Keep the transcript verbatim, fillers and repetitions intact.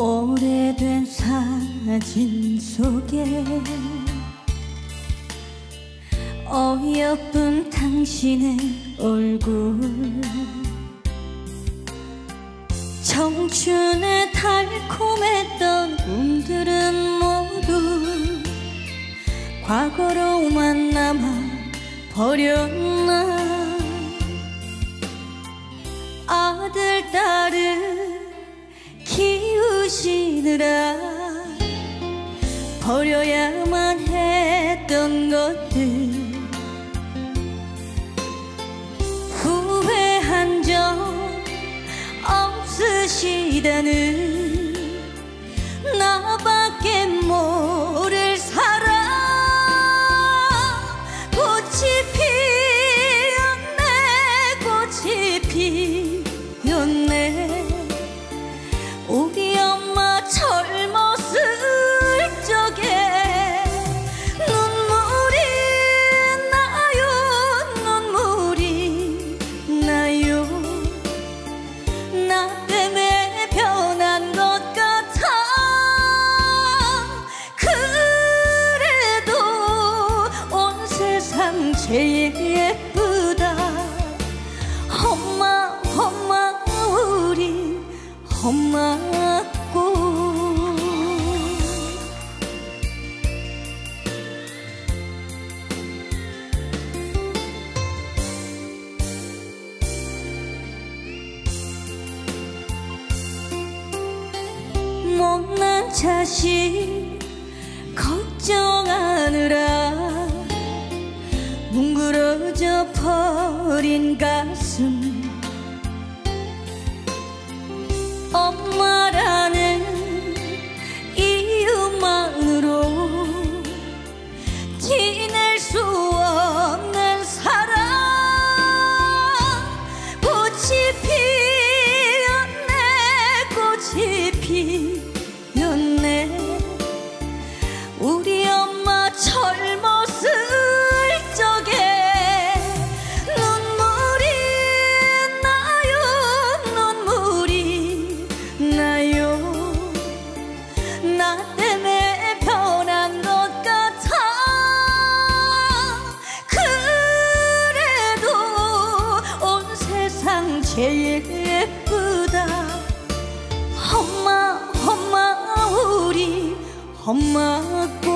오래된 사진 속에 어여쁜 당신의 얼굴, 청춘의 달콤했던 꿈들은 모두 과거로만 남아 버렸나. 아들 딸을 키우시느라 버려야만 했던 것들, 후회한 적 없으시다는 나밖에 모를 사랑. 꽃이 피었네, 꽃이 피었네. 우리 엄마 젊었을 적에 눈물이 나요, 눈물이 나요. 나 때문에 변한 것 같아. 그래도 온 세상 제일 예쁘다. 엄마, 엄마, 우리 엄마고. 못난 자식 걱정하느라 뭉그러져 버린 가슴, 엄마라는 이유만으로 지낼 수 없는 사랑. 꽃이 피었네, 꽃이 피었네. 우리 엄마 젊었을 적에 눈물이 나요, 눈물이 나요. 나 때문에 변한 것 같아. 그래도 온 세상 제일 예쁘다. 엄마, 엄마, 우리 엄마고.